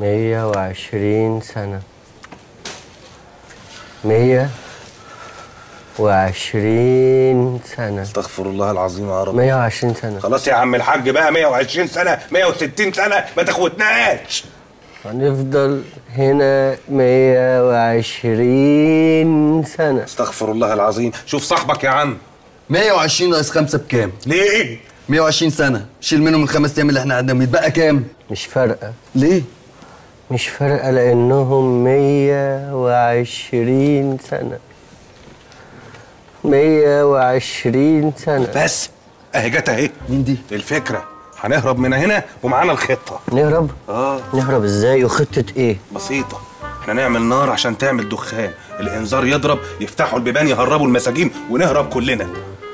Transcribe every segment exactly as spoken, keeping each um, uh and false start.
مية وعشرين سنة. مية وعشرين سنة. استغفر الله العظيم يا رب. مية وعشرين سنة. خلاص يا عم الحاج بقى، مية وعشرين سنة، مية وستين سنة، ما تاخدناش. هنفضل هنا مية وعشرين سنة. استغفر الله العظيم. شوف صاحبك يا عم. مية وعشرين ناقص خمسة بكام؟ ليه؟ مية وعشرين سنة، شيل منهم الخمس أيام اللي احنا قعدناهم، يتبقى كام؟ مش فارقة. ليه؟ مش فارقة لأنهم مية وعشرين سنة. مية وعشرين سنة بس اهي جت اهي. مين دي؟ الفكرة هنهرب من هنا ومعانا الخطة. نهرب؟ اه نهرب ازاي وخطة ايه؟ بسيطة، احنا نعمل نار عشان تعمل دخان، الانذار يضرب، يفتحوا البيبان يهربوا المساجين ونهرب كلنا.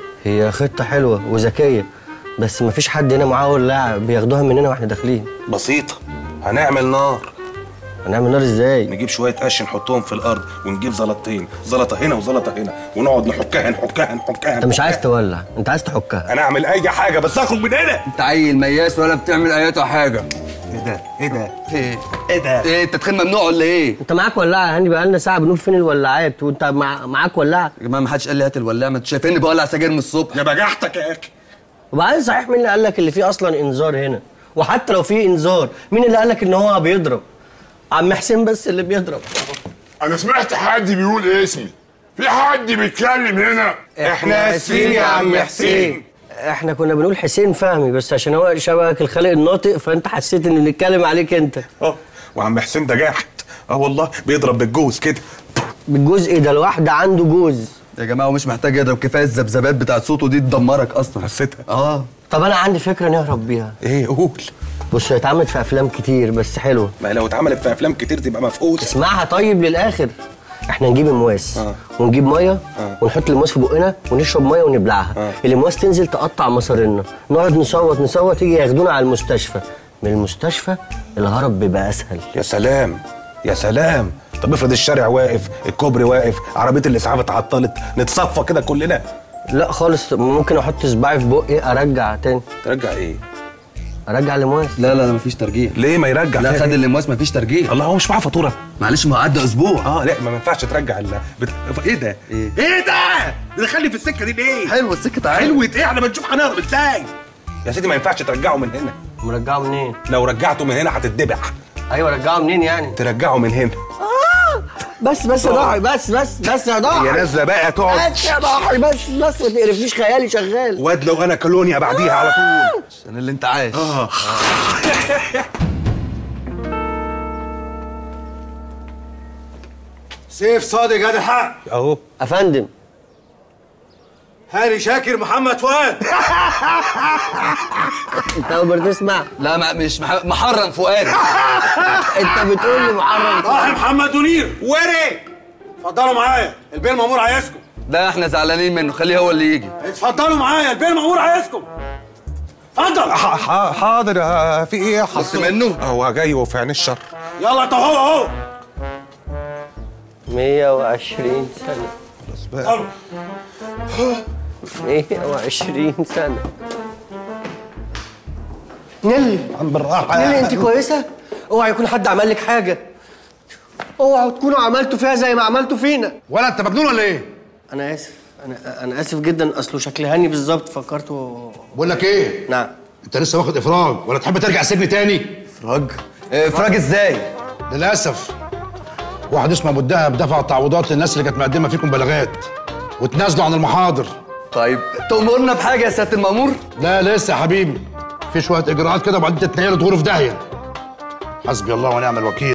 هي خطة حلوة وذكية، بس مفيش حد هنا معاه ولاعة بياخدوها مننا واحنا داخلين. بسيطة، هنعمل نار. هنعمل نار ازاي؟ نجيب شوية قش نحطهم في الأرض ونجيب زلطتين، زلطة هنا وزلطة هنا، ونقعد نحكها نحكها نحكها. انت مش عايز تولع، انت عايز تحكها. أنا أعمل أي حاجة بس أخرج من هنا. أنت عيل مياس ولا بتعمل أي حاجة؟ إيه ده؟ إيه ده؟ إيه؟ إيه ده؟ إيه التدخين ممنوع ولا إيه؟ انت معاك ولاعة يا هاني؟ بقالنا ساعة بنقول فين الولاعات وانت مع... معاك ولاعة؟ يا جماعة ما حدش قال لي هات الولاعة، ما انتوا شايفيني بولع سجاير من الصبح. يا بجحتك يا أخي. وبعدين صحيح مين اللي قال لك اللي فيه أصلا إنذار هنا؟ وحتى لو فيه إنذار، مين اللي قال لك إن هو بيضرب؟ عم حسين بس اللي بيضرب. أنا سمعت حد بيقول اسمي، في حد بيتكلم هنا؟ إحنا آسفين يا عم حسين. احنا كنا بنقول حسين فهمي، بس عشان هو شبهك الخالق الناطق فانت حسيت ان بنتكلم عليك انت. اه وعم حسين ده جاحد. اه والله بيضرب بالجوز كده. بالجزء ده الواحدة عنده جوز. يا جماعة ومش محتاج يضرب، كفاية الذبذبات بتاعت صوته دي تدمرك أصلا. حسيتها؟ اه. طب انا عندي فكرة نهرب بيها. ايه قول. بص هي اتعملت في افلام كتير بس حلوة. ما لو اتعملت في افلام كتير تبقى مفقوسة. اسمعها طيب للاخر. احنا نجيب المواس آه. ونجيب ميه آه. ونحط المواس في بقنا ونشرب ميه ونبلعها. آه. المواس تنزل تقطع مصارينا، نقعد نصوت نصوت يجي ياخدونا على المستشفى. من المستشفى الهرب بيبقى اسهل. يا سلام يا سلام. طب افرض الشارع واقف، الكوبري واقف، عربية الاسعاف اتعطلت، نتصفى كده كلنا. لا خالص، ممكن احط صباعي في بقي ارجع تاني. ترجع ايه؟ ارجع المواس. لا لا لا مفيش ترجيع. ليه ما يرجع؟ لا خد المواس مفيش ترجيع. الله هو مش معاه فاتورة؟ معلش ما هو عدى أسبوع. اه لا ما ينفعش ترجع ال بت... ايه ده؟ ايه؟ ايه ده؟ دخلني في السكة دي ليه؟ حلوة السكة تعالى. حلوة ايه؟ احنا بنشوف هنهرب ازاي؟ يا سيدي ما ينفعش ترجعه من هنا. مرجعه منين؟ لو رجعته من هنا هتتدبح. ايوه رجعه منين يعني؟ ترجعه من هنا. بس بس يا ضاحي، بس بس بس يا ضاحي. يا نازله بقى تقعد. بس يا ضاحي، بس بس ما تقرفنيش، خيالي شغال. واد لو انا كولونيا بعديها على طول. عشان اللي انت عايش. اه سيف صادق هذا الحق. اهو. افندم. هاني شاكر محمد فؤاد. انت اول مرة تسمع؟ لا ما مش مح... محرم فؤاد. انت بتقول لي محرم صاحب محمد منير. وري اتفضلوا معايا، البيه المأمور عايزكم. ده احنا زعلانين منه، خليه هو اللي يجي. اتفضلوا معايا، البيه المأمور عايزكم. اتفضل. حاضر. في ايه؟ خدت منه؟ هو جاي وفي عين الشر. يلا انت اهو اهو. مية وعشرين سنة. اتفضلوا. مية وعشرين سنة. نيلي عم بالراحه. نيلي انت كويسة؟ اوعى يكون حد عمل لك حاجة. اوعوا تكونوا عملتوا فيها زي ما عملتوا فينا. ولا انت مجنون ولا ايه؟ انا اسف، انا انا اسف جدا، اصله شكل هاني بالظبط فكرته. بقول لك ايه؟ نعم. انت لسه واخد افراج ولا تحب ترجع السجن تاني؟ افراج؟ افراج ازاي؟ للاسف واحد اسمه ابو الدهب دفع تعويضات للناس اللي كانت مقدمه فيكم بلاغات وتنازلوا عن المحاضر. طيب تأمرنا بحاجة يا سيادة المأمور؟ لا لسه يا حبيبي، في شويه اجراءات كده وبعدين تتنقلوا تغوروا في داهيه. حسبي الله ونعم الوكيل.